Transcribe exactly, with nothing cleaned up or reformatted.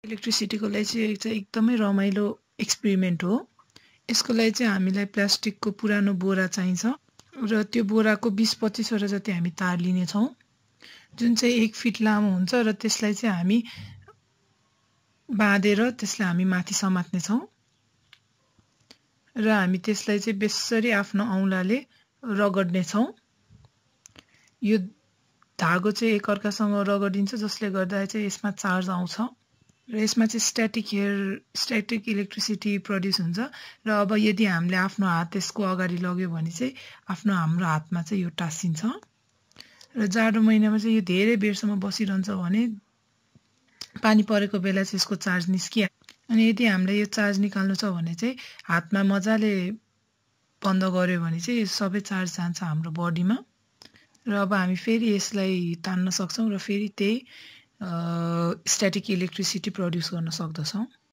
इलेक्ट्रिसिटीको लागि चाहिँ चाहिँ एकदमै रमाइलो एक्सपेरिमेन्ट हो। यसको लागि चाहिँ हामीलाई प्लास्टिकको पुरानो बोरा चाहिन्छ र त्यो बोराको बीस पच्चीसवटा जति हामी तार लिनेछौँ, जुन चाहिँ एक फिट लामो हुन्छ र त्यसलाई चाहिँ हामी बाँधेर त्यसलाई हामी माथि समात्नेछौँ र हामी त्यसलाई चाहिँ बेसरी आफ्नो औँलाले रगड्नेछौँ। यो धागो चाहिँ एकअर्कासँग रगडिन्छ, जसले गर्दा चाहिँ यसमा चार्ज आउँछ र यसमा चाहिँ static hair static electricity produce हुन्छ। र अब यदि हामीले आफ्नो हात यसको अगाडि लग्यो भने चाहिँ आफ्नो हाम्रो हातमा चाहिँ यो टाँसिन्छ र जाडो महिनामा चाहिँ यो धेरै बेरसम्म बसिरहन्छ भने पानी परेको बेला चाहिँ यसको चार्ज निस्किया। अनि यदि हामीलाई यो चार्ज निकाल्नु छ भने चाहिँ हातमा मजाले बन्द गर्यो भने चाहिँ यो सबै चार्ज जान्छ हाम्रो बडीमा र अब हामी फेरि यसलाई तान्न सक्छौँ र फेरि त्यही स्ट्याटिक इलेक्ट्रिसिटी प्रड्युस गर्न सक्दछौँ।